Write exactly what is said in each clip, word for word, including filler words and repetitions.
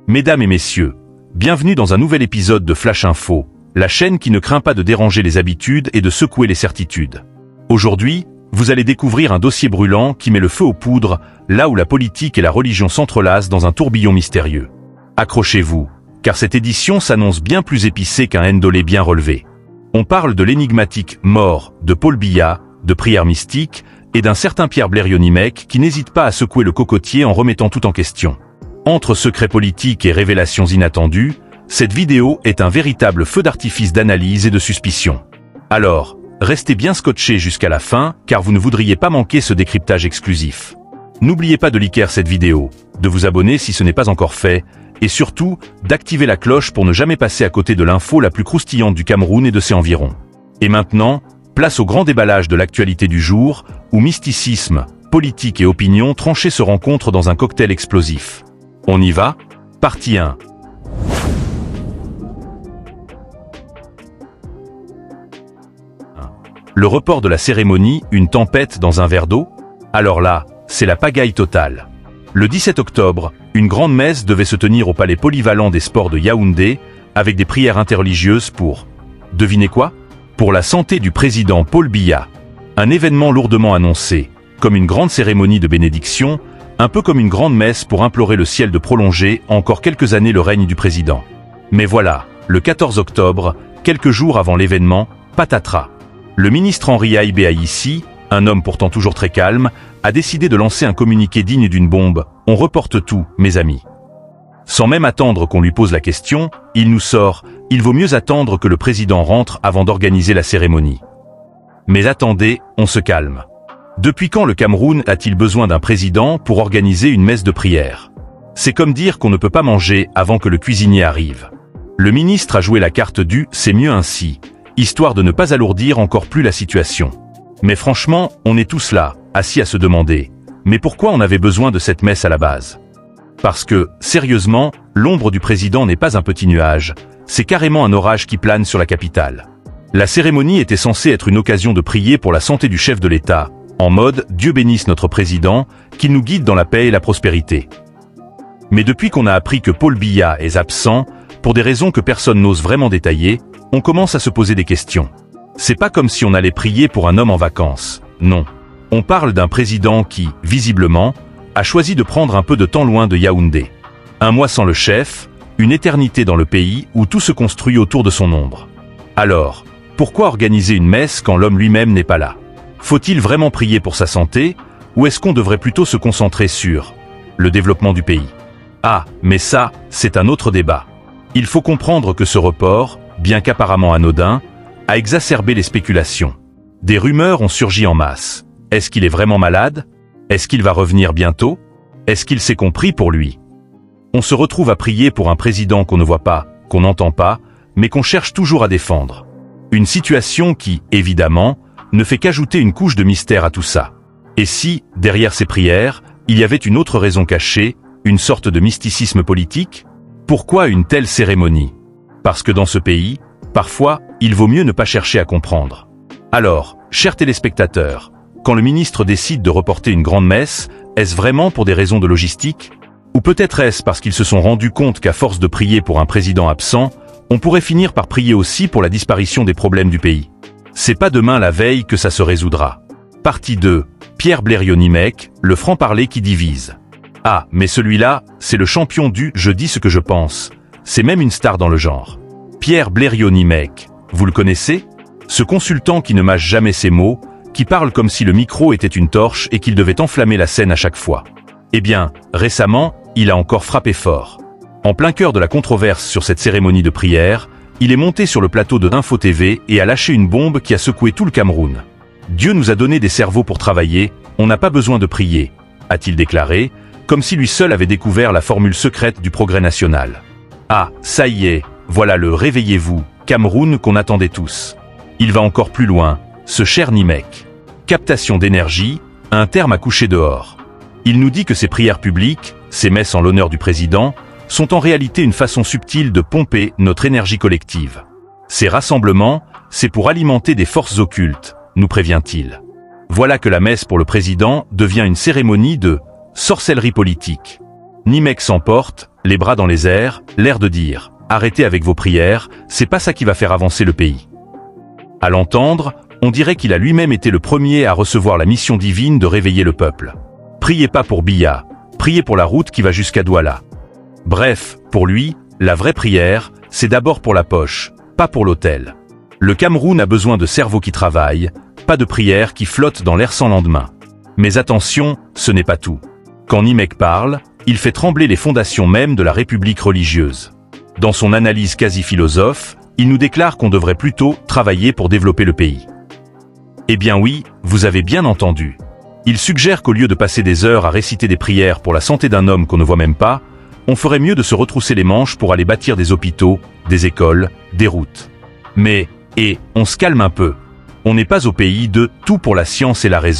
Mesdames et messieurs, bienvenue dans un nouvel épisode de Flash Info, la chaîne qui ne craint pas de déranger les habitudes et de secouer les certitudes. Aujourd'hui, vous allez découvrir un dossier brûlant qui met le feu aux poudres, là où la politique et la religion s'entrelacent dans un tourbillon mystérieux. Accrochez-vous, car cette édition s'annonce bien plus épicée qu'un endolé bien relevé. On parle de l'énigmatique mort de Paul Biya, de prières mystiques, et d'un certain Pierre Blériot-Nimec qui n'hésite pas à secouer le cocotier en remettant tout en question. Entre secrets politiques et révélations inattendues, cette vidéo est un véritable feu d'artifice d'analyse et de suspicion. Alors, restez bien scotchés jusqu'à la fin, car vous ne voudriez pas manquer ce décryptage exclusif. N'oubliez pas de liker cette vidéo, de vous abonner si ce n'est pas encore fait, et surtout, d'activer la cloche pour ne jamais passer à côté de l'info la plus croustillante du Cameroun et de ses environs. Et maintenant, place au grand déballage de l'actualité du jour, où mysticisme, politique et opinion tranchées se rencontrent dans un cocktail explosif. On y va? Partie un. Le report de la cérémonie, une tempête dans un verre d'eau? Alors là, c'est la pagaille totale. Le dix-sept octobre, une grande messe devait se tenir au palais polyvalent des sports de Yaoundé, avec des prières interreligieuses pour... Devinez quoi? Pour la santé du président Paul Biya. Un événement lourdement annoncé, comme une grande cérémonie de bénédiction, un peu comme une grande messe pour implorer le ciel de prolonger encore quelques années le règne du président. Mais voilà, le quatorze octobre, quelques jours avant l'événement, patatras. Le ministre Henri Aïbé Aïssi, un homme pourtant toujours très calme, a décidé de lancer un communiqué digne d'une bombe. On reporte tout, mes amis. Sans même attendre qu'on lui pose la question, il nous sort « Il vaut mieux attendre que le président rentre avant d'organiser la cérémonie ». Mais attendez, on se calme. Depuis quand le Cameroun a-t-il besoin d'un président pour organiser une messe de prière? C'est comme dire qu'on ne peut pas manger avant que le cuisinier arrive. Le ministre a joué la carte du « c'est mieux ainsi », histoire de ne pas alourdir encore plus la situation. Mais franchement, on est tous là, assis à se demander « mais pourquoi on avait besoin de cette messe à la base ?» Parce que, sérieusement, l'ombre du président n'est pas un petit nuage, c'est carrément un orage qui plane sur la capitale. La cérémonie était censée être une occasion de prier pour la santé du chef de l'État, en mode « Dieu bénisse notre président, qu'il nous guide dans la paix et la prospérité ». Mais depuis qu'on a appris que Paul Biya est absent, pour des raisons que personne n'ose vraiment détailler, on commence à se poser des questions. C'est pas comme si on allait prier pour un homme en vacances, non. On parle d'un président qui, visiblement, a choisi de prendre un peu de temps loin de Yaoundé. Un mois sans le chef, une éternité dans le pays où tout se construit autour de son ombre. Alors, pourquoi organiser une messe quand l'homme lui-même n'est pas là? Faut-il vraiment prier pour sa santé, ou est-ce qu'on devrait plutôt se concentrer sur le développement du pays? Ah, mais ça, c'est un autre débat. Il faut comprendre que ce report, bien qu'apparemment anodin, a exacerbé les spéculations. Des rumeurs ont surgi en masse. Est-ce qu'il est vraiment malade? Est-ce qu'il va revenir bientôt? Est-ce qu'il s'est compris pour lui? On se retrouve à prier pour un président qu'on ne voit pas, qu'on n'entend pas, mais qu'on cherche toujours à défendre. Une situation qui, évidemment, ne fait qu'ajouter une couche de mystère à tout ça. Et si, derrière ces prières, il y avait une autre raison cachée, une sorte de mysticisme politique? Pourquoi une telle cérémonie? Parce que dans ce pays, parfois, il vaut mieux ne pas chercher à comprendre. Alors, chers téléspectateurs, quand le ministre décide de reporter une grande messe, est-ce vraiment pour des raisons de logistique? Ou peut-être est-ce parce qu'ils se sont rendus compte qu'à force de prier pour un président absent, on pourrait finir par prier aussi pour la disparition des problèmes du pays? C'est pas demain la veille que ça se résoudra. Partie deux. Pierre Blériot-Nimec, le franc-parler qui divise. Ah, mais celui-là, c'est le champion du « je dis ce que je pense ». C'est même une star dans le genre. Pierre Blériot-Nimec, vous le connaissez? Ce consultant qui ne mâche jamais ses mots, qui parle comme si le micro était une torche et qu'il devait enflammer la scène à chaque fois. Eh bien, récemment, il a encore frappé fort. En plein cœur de la controverse sur cette cérémonie de prière, il est monté sur le plateau de Info T V et a lâché une bombe qui a secoué tout le Cameroun. Dieu nous a donné des cerveaux pour travailler, on n'a pas besoin de prier, a-t-il déclaré, comme si lui seul avait découvert la formule secrète du progrès national. Ah, ça y est, voilà le « réveillez-vous » Cameroun qu'on attendait tous. Il va encore plus loin, ce cher Nimec. Captation d'énergie, un terme à coucher dehors. Il nous dit que ces prières publiques, ces messes en l'honneur du président, sont en réalité une façon subtile de pomper notre énergie collective. Ces rassemblements, c'est pour alimenter des forces occultes, nous prévient-il. Voilà que la messe pour le président devient une cérémonie de sorcellerie politique. Nimec s'emporte, Les bras dans les airs, l'air de dire « Arrêtez avec vos prières, c'est pas ça qui va faire avancer le pays ». À l'entendre, on dirait qu'il a lui-même été le premier à recevoir la mission divine de réveiller le peuple. Priez pas pour Biya, priez pour la route qui va jusqu'à Douala. Bref, pour lui, la vraie prière, c'est d'abord pour la poche, pas pour l'autel. Le Cameroun a besoin de cerveaux qui travaillent, pas de prières qui flottent dans l'air sans lendemain. Mais attention, ce n'est pas tout. Quand Nimek parle, il fait trembler les fondations même de la République religieuse. Dans son analyse quasi-philosophe, il nous déclare qu'on devrait plutôt travailler pour développer le pays. Eh bien oui, vous avez bien entendu. Il suggère qu'au lieu de passer des heures à réciter des prières pour la santé d'un homme qu'on ne voit même pas, on ferait mieux de se retrousser les manches pour aller bâtir des hôpitaux, des écoles, des routes. Mais, et, on se calme un peu. On n'est pas au pays de « tout pour la science et la raison ».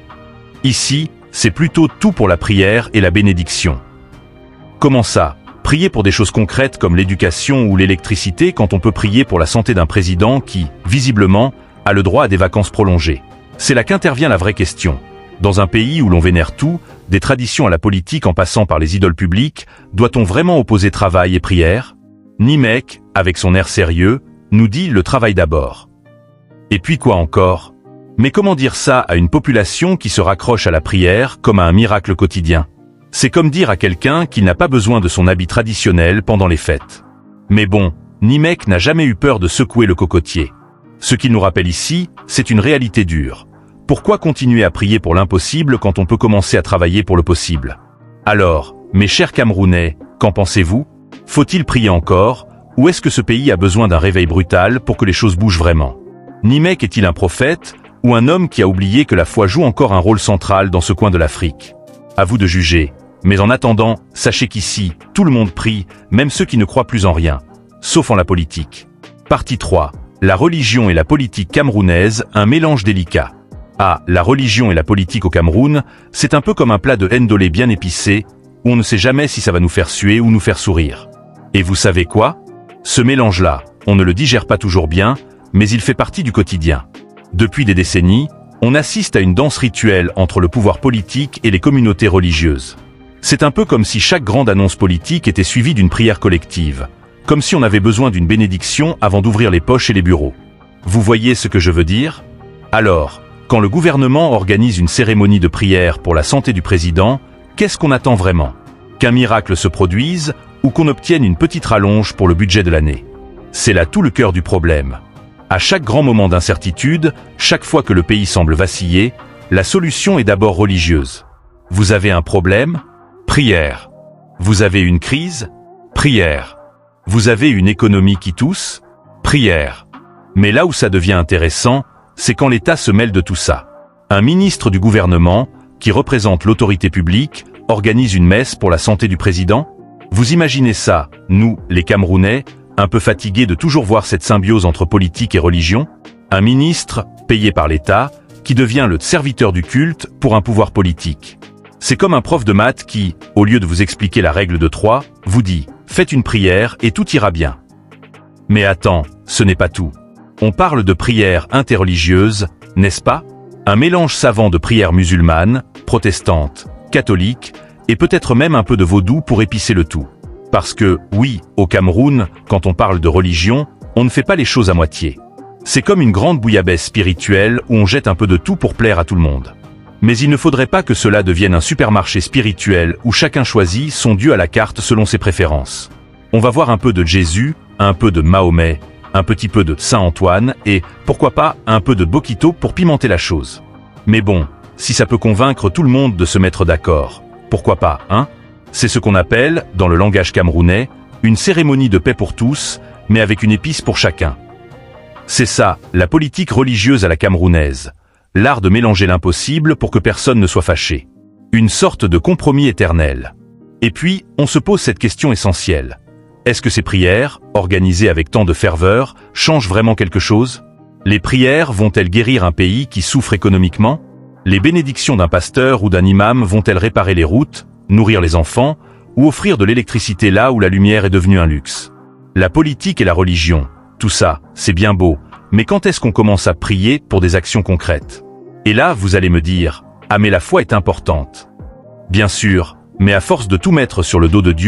Ici, c'est plutôt tout pour la prière et la bénédiction. Comment ça? Prier pour des choses concrètes comme l'éducation ou l'électricité quand on peut prier pour la santé d'un président qui, visiblement, a le droit à des vacances prolongées. C'est là qu'intervient la vraie question. Dans un pays où l'on vénère tout, des traditions à la politique en passant par les idoles publiques, doit-on vraiment opposer travail et prière? Nimek, avec son air sérieux, nous dit le travail d'abord. Et puis quoi encore? Mais comment dire ça à une population qui se raccroche à la prière comme à un miracle quotidien? C'est comme dire à quelqu'un qu'il n'a pas besoin de son habit traditionnel pendant les fêtes. Mais bon, Nimek n'a jamais eu peur de secouer le cocotier. Ce qu'il nous rappelle ici, c'est une réalité dure. Pourquoi continuer à prier pour l'impossible quand on peut commencer à travailler pour le possible? Alors, mes chers Camerounais, qu'en pensez-vous? Faut-il prier encore, ou est-ce que ce pays a besoin d'un réveil brutal pour que les choses bougent vraiment? Nimek est-il un prophète, ou un homme qui a oublié que la foi joue encore un rôle central dans ce coin de l'Afrique? À vous de juger. Mais en attendant, sachez qu'ici, tout le monde prie, même ceux qui ne croient plus en rien. Sauf en la politique. Partie trois. La religion et la politique camerounaise, un mélange délicat. Ah, la religion et la politique au Cameroun, c'est un peu comme un plat de ndolé bien épicé, où on ne sait jamais si ça va nous faire suer ou nous faire sourire. Et vous savez quoi? Ce mélange-là, on ne le digère pas toujours bien, mais il fait partie du quotidien. Depuis des décennies, on assiste à une danse rituelle entre le pouvoir politique et les communautés religieuses. C'est un peu comme si chaque grande annonce politique était suivie d'une prière collective, comme si on avait besoin d'une bénédiction avant d'ouvrir les poches et les bureaux. Vous voyez ce que je veux dire? Alors, quand le gouvernement organise une cérémonie de prière pour la santé du président, qu'est-ce qu'on attend vraiment? Qu'un miracle se produise ou qu'on obtienne une petite rallonge pour le budget de l'année? C'est là tout le cœur du problème. À chaque grand moment d'incertitude, chaque fois que le pays semble vaciller, la solution est d'abord religieuse. Vous avez un problème? Prière. Vous avez une crise? Prière. Vous avez une économie qui tousse? Prière. Mais là où ça devient intéressant, c'est quand l'État se mêle de tout ça. Un ministre du gouvernement, qui représente l'autorité publique, organise une messe pour la santé du président? Vous imaginez ça, nous, les Camerounais, un peu fatigués de toujours voir cette symbiose entre politique et religion? Un ministre, payé par l'État, qui devient le serviteur du culte pour un pouvoir politique. C'est comme un prof de maths qui, au lieu de vous expliquer la règle de trois, vous dit « Faites une prière et tout ira bien ». Mais attends, ce n'est pas tout. On parle de prière interreligieuse, n'est-ce pas? Un mélange savant de prières musulmanes, protestantes, catholiques, et peut-être même un peu de vaudou pour épicer le tout. Parce que, oui, au Cameroun, quand on parle de religion, on ne fait pas les choses à moitié. C'est comme une grande bouillabaisse spirituelle où on jette un peu de tout pour plaire à tout le monde. Mais il ne faudrait pas que cela devienne un supermarché spirituel où chacun choisit son Dieu à la carte selon ses préférences. On va voir un peu de Jésus, un peu de Mahomet, un petit peu de Saint-Antoine et, pourquoi pas, un peu de Bokito pour pimenter la chose. Mais bon, si ça peut convaincre tout le monde de se mettre d'accord, pourquoi pas, hein? C'est ce qu'on appelle, dans le langage camerounais, une cérémonie de paix pour tous, mais avec une épice pour chacun. C'est ça, la politique religieuse à la camerounaise. L'art de mélanger l'impossible pour que personne ne soit fâché. Une sorte de compromis éternel. Et puis, on se pose cette question essentielle. Est-ce que ces prières, organisées avec tant de ferveur, changent vraiment quelque chose? Les prières vont-elles guérir un pays qui souffre économiquement? Les bénédictions d'un pasteur ou d'un imam vont-elles réparer les routes, nourrir les enfants, ou offrir de l'électricité là où la lumière est devenue un luxe? La politique et la religion, tout ça, c'est bien beau, mais quand est-ce qu'on commence à prier pour des actions concrètes? Et là, vous allez me dire, ah mais la foi est importante. Bien sûr, mais à force de tout mettre sur le dos de Dieu,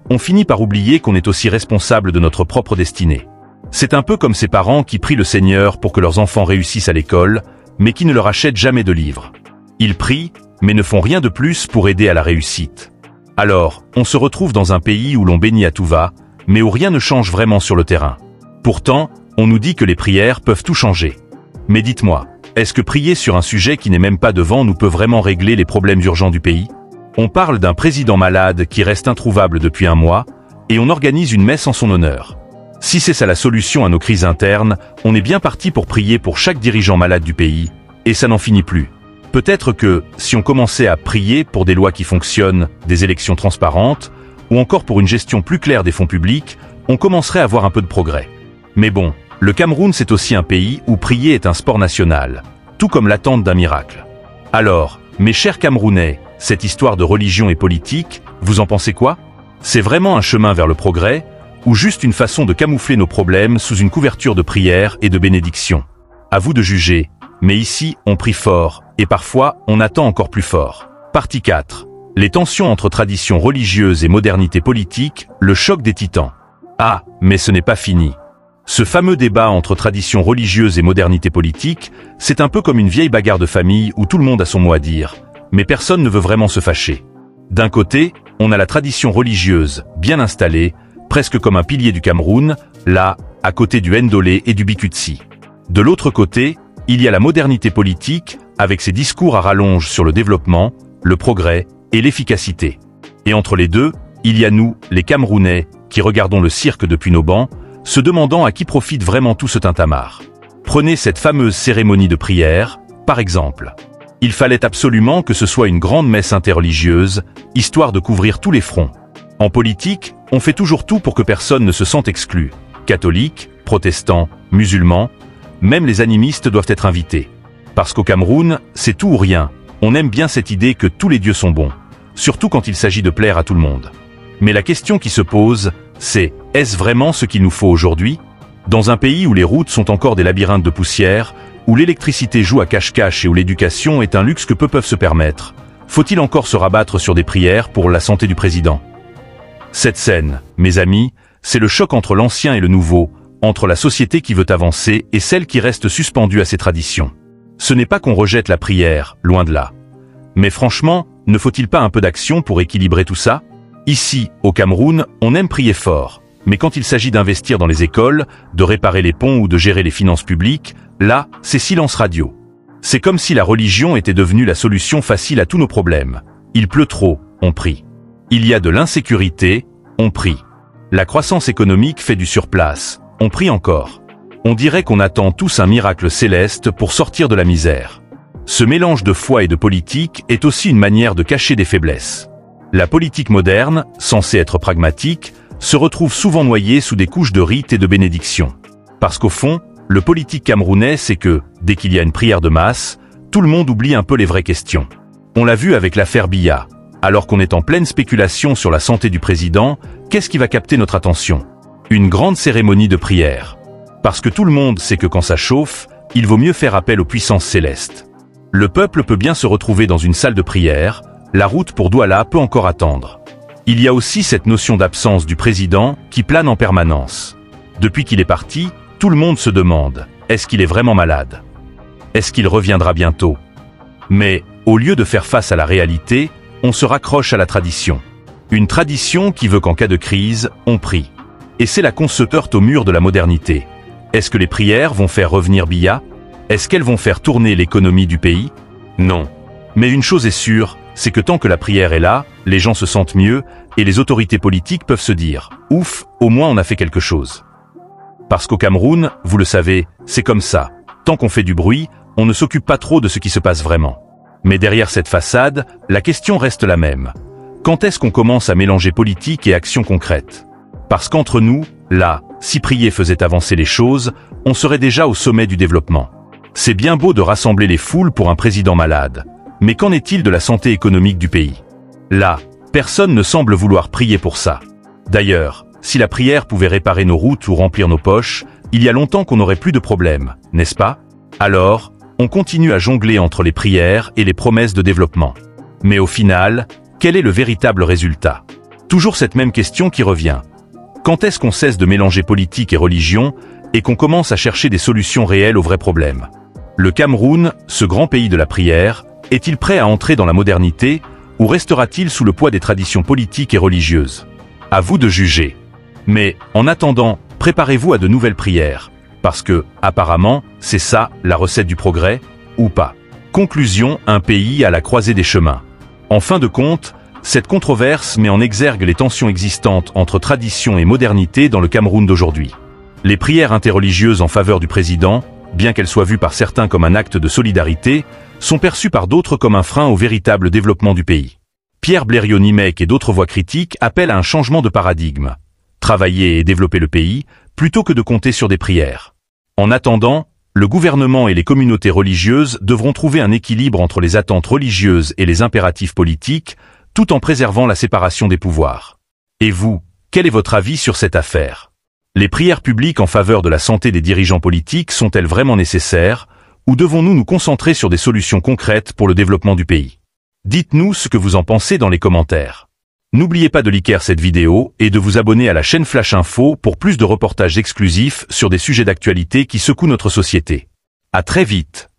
on finit par oublier qu'on est aussi responsable de notre propre destinée. C'est un peu comme ces parents qui prient le Seigneur pour que leurs enfants réussissent à l'école, mais qui ne leur achètent jamais de livres. Ils prient, mais ne font rien de plus pour aider à la réussite. Alors, on se retrouve dans un pays où l'on bénit à tout va, mais où rien ne change vraiment sur le terrain. Pourtant, on nous dit que les prières peuvent tout changer. Mais dites-moi, est-ce que prier sur un sujet qui n'est même pas devant nous peut vraiment régler les problèmes urgents du pays? On parle d'un président malade qui reste introuvable depuis un mois, et on organise une messe en son honneur. Si c'est ça la solution à nos crises internes, on est bien parti pour prier pour chaque dirigeant malade du pays, et ça n'en finit plus. Peut-être que, si on commençait à prier pour des lois qui fonctionnent, des élections transparentes, ou encore pour une gestion plus claire des fonds publics, on commencerait à voir un peu de progrès. Mais bon, le Cameroun c'est aussi un pays où prier est un sport national, tout comme l'attente d'un miracle. Alors, mes chers Camerounais, cette histoire de religion et politique, vous en pensez quoi? C'est vraiment un chemin vers le progrès, ou juste une façon de camoufler nos problèmes sous une couverture de prière et de bénédiction? À vous de juger, mais ici, on prie fort, et parfois, on attend encore plus fort. Partie quatre. Les tensions entre tradition religieuse et modernité politique, le choc des titans. Ah, mais ce n'est pas fini. Ce fameux débat entre tradition religieuse et modernité politique, c'est un peu comme une vieille bagarre de famille où tout le monde a son mot à dire, mais personne ne veut vraiment se fâcher. D'un côté, on a la tradition religieuse, bien installée, presque comme un pilier du Cameroun, là, à côté du Ndolé et du Bikutsi. De l'autre côté, il y a la modernité politique, avec ses discours à rallonge sur le développement, le progrès et l'efficacité. Et entre les deux, il y a nous, les Camerounais, qui regardons le cirque depuis nos bancs, se demandant à qui profite vraiment tout ce tintamarre. Prenez cette fameuse cérémonie de prière, par exemple. Il fallait absolument que ce soit une grande messe interreligieuse, histoire de couvrir tous les fronts. En politique, on fait toujours tout pour que personne ne se sente exclu. Catholiques, protestants, musulmans, même les animistes doivent être invités. Parce qu'au Cameroun, c'est tout ou rien. On aime bien cette idée que tous les dieux sont bons, surtout quand il s'agit de plaire à tout le monde. Mais la question qui se pose, c'est, est-ce vraiment ce qu'il nous faut aujourd'hui? Dans un pays où les routes sont encore des labyrinthes de poussière, où l'électricité joue à cache-cache et où l'éducation est un luxe que peu peuvent se permettre, faut-il encore se rabattre sur des prières pour la santé du président? Cette scène, mes amis, c'est le choc entre l'ancien et le nouveau, entre la société qui veut avancer et celle qui reste suspendue à ses traditions. Ce n'est pas qu'on rejette la prière, loin de là. Mais franchement, ne faut-il pas un peu d'action pour équilibrer tout ça? Ici, au Cameroun, on aime prier fort, mais quand il s'agit d'investir dans les écoles, de réparer les ponts ou de gérer les finances publiques, là, c'est silence radio. C'est comme si la religion était devenue la solution facile à tous nos problèmes. Il pleut trop, on prie. Il y a de l'insécurité, on prie. La croissance économique fait du surplace, on prie encore. On dirait qu'on attend tous un miracle céleste pour sortir de la misère. Ce mélange de foi et de politique est aussi une manière de cacher des faiblesses. La politique moderne, censée être pragmatique, se retrouve souvent noyée sous des couches de rites et de bénédictions. Parce qu'au fond, le politique camerounais, c'est que, dès qu'il y a une prière de masse, tout le monde oublie un peu les vraies questions. On l'a vu avec l'affaire Biya. Alors qu'on est en pleine spéculation sur la santé du président, qu'est-ce qui va capter notre attention? Une grande cérémonie de prière. Parce que tout le monde sait que quand ça chauffe, il vaut mieux faire appel aux puissances célestes. Le peuple peut bien se retrouver dans une salle de prière, la route pour Douala peut encore attendre. Il y a aussi cette notion d'absence du président qui plane en permanence. Depuis qu'il est parti, tout le monde se demande, est-ce qu'il est vraiment malade? Est-ce qu'il reviendra bientôt? Mais, au lieu de faire face à la réalité, on se raccroche à la tradition. Une tradition qui veut qu'en cas de crise, on prie. Et c'est là qu'on se heurte au mur de la modernité. Est-ce que les prières vont faire revenir Biya? Est-ce qu'elles vont faire tourner l'économie du pays? Non. Mais une chose est sûre, c'est que tant que la prière est là, les gens se sentent mieux, et les autorités politiques peuvent se dire « Ouf, au moins on a fait quelque chose ». Parce qu'au Cameroun, vous le savez, c'est comme ça. Tant qu'on fait du bruit, on ne s'occupe pas trop de ce qui se passe vraiment. Mais derrière cette façade, la question reste la même. Quand est-ce qu'on commence à mélanger politique et action concrète? Parce qu'entre nous, là, si prier faisait avancer les choses, on serait déjà au sommet du développement. C'est bien beau de rassembler les foules pour un président malade. Mais qu'en est-il de la santé économique du pays? Là, personne ne semble vouloir prier pour ça. D'ailleurs, si la prière pouvait réparer nos routes ou remplir nos poches, il y a longtemps qu'on n'aurait plus de problème, n'est-ce pas? Alors, on continue à jongler entre les prières et les promesses de développement. Mais au final, quel est le véritable résultat? Toujours cette même question qui revient. Quand est-ce qu'on cesse de mélanger politique et religion et qu'on commence à chercher des solutions réelles aux vrais problèmes? Le Cameroun, ce grand pays de la prière, est-il prêt à entrer dans la modernité ou restera-t-il sous le poids des traditions politiques et religieuses? À vous de juger. Mais, en attendant, préparez-vous à de nouvelles prières, parce que, apparemment, c'est ça, la recette du progrès, ou pas. Conclusion, un pays à la croisée des chemins. En fin de compte, cette controverse met en exergue les tensions existantes entre tradition et modernité dans le Cameroun d'aujourd'hui. Les prières interreligieuses en faveur du président, bien qu'elles soient vues par certains comme un acte de solidarité, sont perçues par d'autres comme un frein au véritable développement du pays. Pierre Blériot-Nimec et d'autres voix critiques appellent à un changement de paradigme. Travailler et développer le pays, plutôt que de compter sur des prières. En attendant, le gouvernement et les communautés religieuses devront trouver un équilibre entre les attentes religieuses et les impératifs politiques, tout en préservant la séparation des pouvoirs. Et vous, quel est votre avis sur cette affaire? Les prières publiques en faveur de la santé des dirigeants politiques sont-elles vraiment nécessaires, ou devons-nous nous concentrer sur des solutions concrètes pour le développement du pays? Dites-nous ce que vous en pensez dans les commentaires. N'oubliez pas de liker cette vidéo et de vous abonner à la chaîne Flash Info pour plus de reportages exclusifs sur des sujets d'actualité qui secouent notre société. À très vite.